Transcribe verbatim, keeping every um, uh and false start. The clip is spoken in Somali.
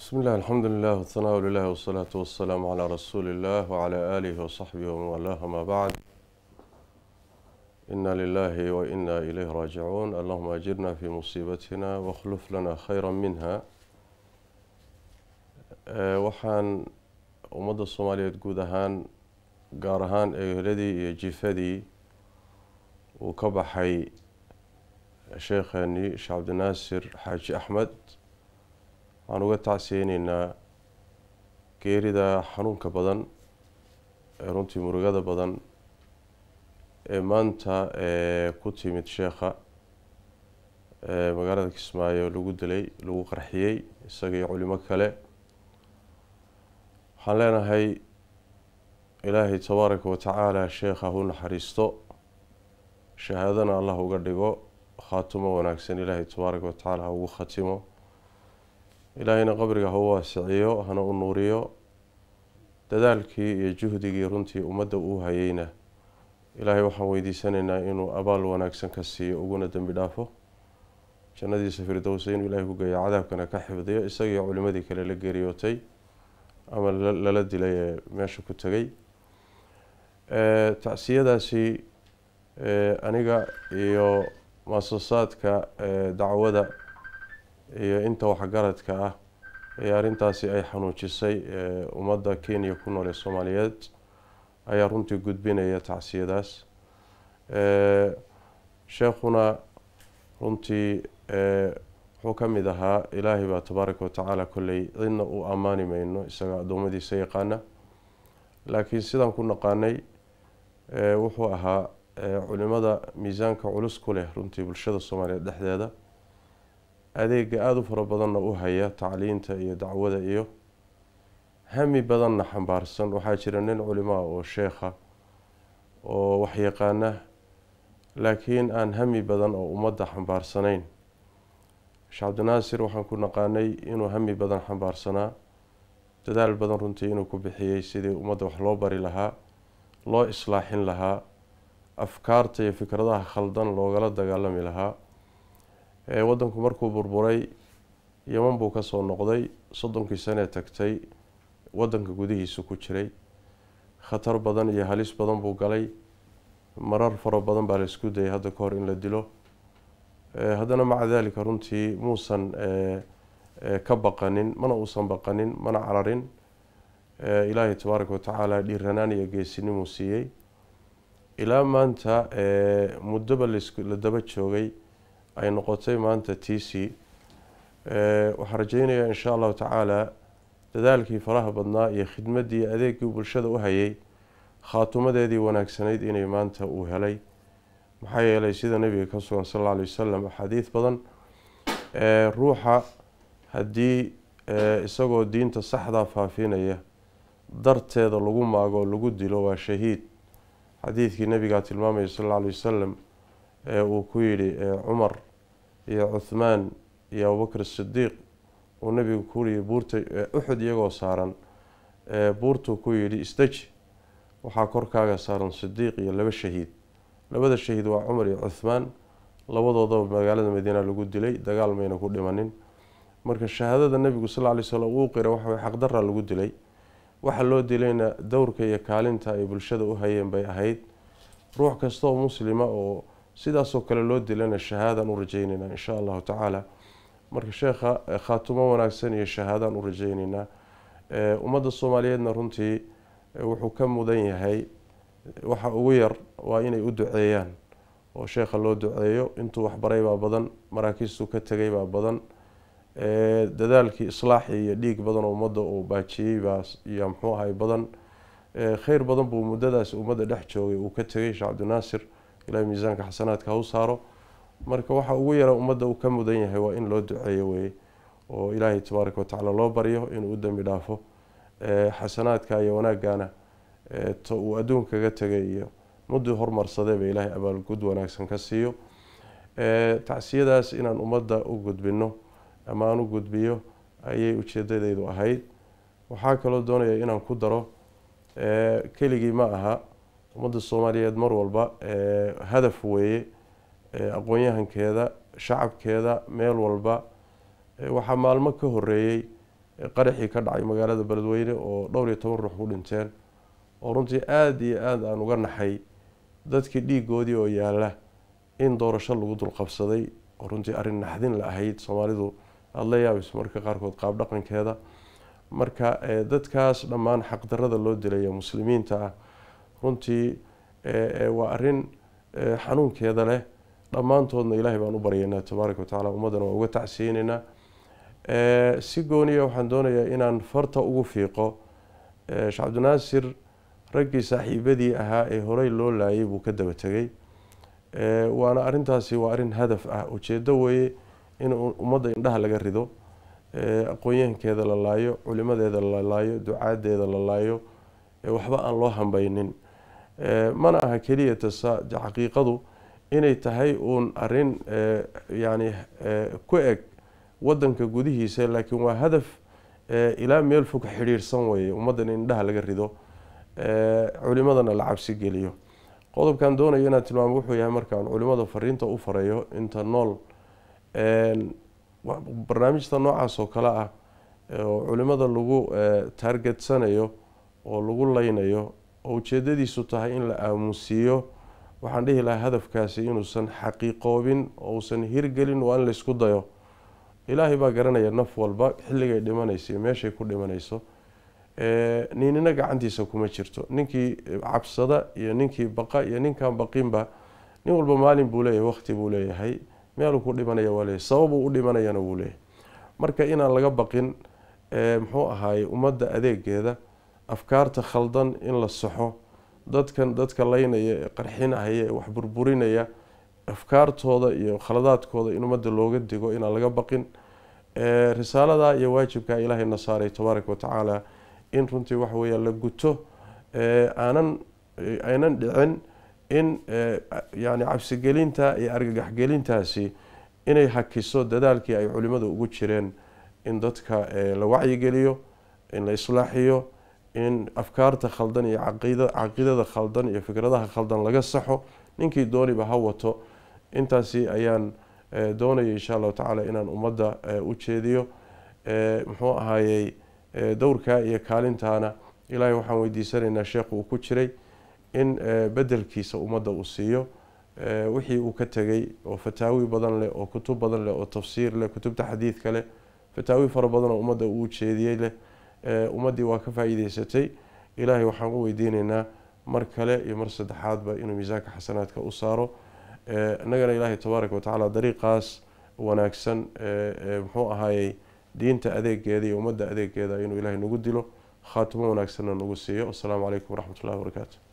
بسم الله الحمد لله والثناء لله والصلاة والسلام على رسول الله وعلى آله وصحبه ومن والاه ما بعد. إنا لله وإنا إليه راجعون. اللهم أجرنا في مصيبتنا واخلف لنا خيرا منها. أه وحان أمد الصومالية قودهان قارهان إغردي جيفدي وكبحي شيخاني شيخ عبدinasir حاجي أحمد. waxaan uga tacsiyeynaynaa geerida xanuunka badan ee runtii murugada badan ee maanta ee ku timid sheekha ee magaalada Kismaayo lagu dilay lagu qarxiyay isaga iyo culimo kale. waxaan leenahay ilaahay tabaaraka wa tacaala sheekha hu naxariisto, shahaadana allah uga dhigo, khaatimo wanaagsan ilaahay tabaaraka wa tacaala ha ugu khatimo, ilaahayna qabriga ha u waasiciyo, hana u nuuriyo. dadaalkii iyo juhdigii runtii ummadda uu hayayna ilaahay waxaan weydiisanaynaa inuu abaal wanaagsan ka siiyo uguna dembi dhaafo, jannadiisa firdowsa inuu ilaahay ku geeyo, cadaabkana ka xifdiyo isaga iyo culimadii kale la geeriyootay ama lala dilay ee meesha ku tegay. tacsiyadaasi aniga iyo muasasaadka dacwada iyo inta waxgaradka ah ee arrintaasi ay xanuujisay ummadda Kenya ku nool ee Soomaaliyeed ayaa runtii gudbinaya tacsiyadaas. sheekhuna runtii wuxuu ka mid ahaa ilaahay baa tabaaraka wa tacaala kolley cidna u ammaani mayno, isaga addoommadiisa yaqaana, laakiin sidaan ku naqaanay wuxuu ahaa culimada miisaanka culus ku leh runtii bulshada Soomaaliyeed dhexdeeda, adeega aada u fara badanna u haya tacliinta iyo dacwada iyo hami badanna xambaarsan. waxaa jira nin culimo ah oo sheekha oo wax yaqaana laakiin aan hami badan oo ummadda xambaarsanayn. Sheikh Abdinasir waxaan ku naqaanay inuu hami badan xambaarsanaa, dadaal badan runtii inuu ku bixiyey sidii ummadda wax loo bari lahaa, loo islaaxin lahaa, afkaarta iyo fikradaha khaldan loogala dagaalami lahaa. waddanku markuu burburay Yemen buu ka soo noqday, soddonkii sane tagtay waddanka gudihiisa ku jiray, khatar badan iyo halis badan buu galay, marar fara badan baa la isku dayay hadda ka hor in la dilo. haddana maca daalika runtii muusan ka baqanin, mana uusan baqanin, mana cararin. ilaahay tabaaraka wa tacaala dhiiranaan iyo geesinimuu siiyey. ilaa maanta muddoba la daba joogay ay noqotay maanta tiisi. waxaan rajaynayaa insha allahu tacaala dadaalkii faraha badnaa iyo khidmaddii adeegii bulshada u hayay khaatumadeedii wanaagsanayd inay maanta uu helay. maxaa yeelay sida nabiga ka sugan sal alla alay wasalam axaadiis badan, ruuxa haddii isagoo diinta saxdaa faafinaya darteeda lagu maago lagu dilo waa shahiid. xadiidkii nabigaa tilmaamaya sal alla alay wasalam uu ku yidhi cumar iyo cuthmaan iyo abubakr sidiiq uu nabigu ku yidhi buurta uxud iyagoo saaran, buurtuu ku yidhi isdeji, waxaa korkaaga saaran sidiiq iyo laba shahiid. labada shahiid waa cumar iyo cuthmaan, labadoodaba magaalada madiina lagu dilay, dagaal mayna ku dhimanin. marka shahaadada nabigu sal alla alay slam uu qiray waxa way xaqdarra lagu dilay. waxa loo dilayna dowrka iyo kaalinta ay bulshada u hayeen bay ahayd. ruux kasta oo muslima oo sidaasoo kale loo dilana shahaadaan u rajaynaynaa insha allahu tacaala. marka sheekha khaatumo wanaagsan iyo shahaadaan u rajaynaynaa. ummadda Soomaaliyeedna runtii wuxuu ka mudan yahay, waxa ugu yar waa inay u duceeyaan oo sheekha loo duceeyo. intuu waxbaray baa badan, maraakiistuu ka tegay baa badan, dadaalkii islaaxi iyo dhiig badan oo ummadda uu baajiyey baa iyo muxuu ahay badan. khayr badan buu muddadaas ummadda dhex joogay uu ka tegay Sheikh Abdinasir, ilaahay miisaanka xasanaadka ha u saaro. marka waxa ugu yara ummadda uu ka mudan yahay waa in loo duceeyo weye, oo ilaahay tabaaraka wa tacaala loo baryo inuu u dembi dhaafo, xasanaadka iyo wanaagana uu adduunka kaga tegay iyo muddii hormarsadeeba ilaahay abaalgud wanaagsan ka siiyo. tacsiyadaas inaan ummadda u gudbino ama aan u gudbiyo ayay ujeedadaydu ahayd. waxaa kaloo doonaya inaan ku daro, keligii ma aha, ummadda Soomaaliyeed mar walba hadaf weeye, aqoon-yahankeeda, shacabkeeda, meel walba. waxaa maalmo ka horeeyey qaraxii ka dhacay magaalada beledweyne oo dhowr iyo toban ruux ku dhinteen oo runtii aada iyo aada aan uga naxay dadkii dhiigoodii oo yaala in doorasho lagu dulqabsaday oo runtii arrin naxdin la ahayd soomaalidu aada la yaabayso marka qaarkood qaab dhaqankeeda marka dadkaas dhammaan xaqdarrada loo dilaya muslimiinta ah runtii waa arrin xanuunkeeda leh dhammaantoodna ilaahay baan u baryaynaa tabaaraka watacaala ummaddana waa uga tacsiyeynaynaa si gooniya waxaan doonayaa inaan farta ugu fiiqo sheekh cabdinaasir raggii saaxiibadii ahaa ee horey loo laayay buu ka daba tegay waana arrintaasi waa arrin hadaf ah ujeeddo weeye in ummadda indhaha laga rido aqoon-yahankeeda la laayo culimadeeda la laayo ducaadeeda la laayo waxba aan loo hambaynin mana aha keliya tasa xaqiiqadu inay tahay uun arrin yani ku eg wadanka gudihiisa laakiin waa hadaf ilaa meel fog xidhiirsan weeye ummaddan in indhaha laga rido culimadana la cabsi geliyo qodobkan doonayo inaan tilmaamo wuxuu yahay markaan culimada fariinta u farayo inta nool barnaamijta noocaas oo kale ah oo culimada lagu taargetsanayo oo lagu laynayo oo ujeedadiisu tahay in la aamusiiyo waxaan dhihi lahaa hadafkaasi inuusan xaqiiqoobin oo uusan hirgelin waa in la isku dayo ilaahay baa garanaya naf walba xilligay dhimanayso iyo meeshay ku dhimanayso ninina gacantiisa kuma jirto ninkii cabsada iyo ninkii baqa iyo ninkaan baqinba nin walba maalin buu leeyahay waqti buu leeyahay meeluu ku dhimanaya waa leeyahay sababuu u dhimanayana wuu leeyahay marka inaan laga baqin muxuu ahaaye ummadda adeegeeda afkaarta khaldan in la saxo dadkan dadka laynaya ee qarxinahaya ee wax burburinaya afkaartooda iyo khaladaadkooda in ummadda looga digo inaan laga baqin risaalada iyo waajibka ilaahay na saaray tabaaraka watacaala in runtii waxa weeya la guto aanan aynan dhicin in yani cabsigelinta iyo argagaxgelintaasi inay hakiso dadaalkii ay culimada ugu jireen in dadka la wacyigeliyo in la islaaxiyo in afkaarta khaldan iyo caqiidada khaldan iyo fikradaha khaldan laga saxo ninkii dooniba ha wato intaasi ayaan doonaya insha allahu tacaala inaan ummadda u jeediyo muxuu ahaayey dowrka iyo kaalintaana ilaahay waxaan weydiisanaynaa sheekh uu ku jiray in bedelkiisa ummadda uu siiyo wixii uu ka tegay oo fataawi badan leh oo kutub badan leh oo tafsiir leh kutubta xadiidka leh fataawi fara badan oo ummadda uu jeediyey leh ummaddii waa ka faa'iideysatay ilaahay waxaan u weydiinaynaa mar kale iyo mar saddexaadba inuu miisaanka xasanaadka u saaro innagana ilaahay tabaaraka watacaala dariiqaas wanaagsan muxuu ahaayey diinta adeegeeda iyo ummadda adeegeeda inuu ilaahay nagu dilo khaatimo wanaagsanna nagu siiyo wasalaamu calaykum waraxmat ullahi wabarakaatu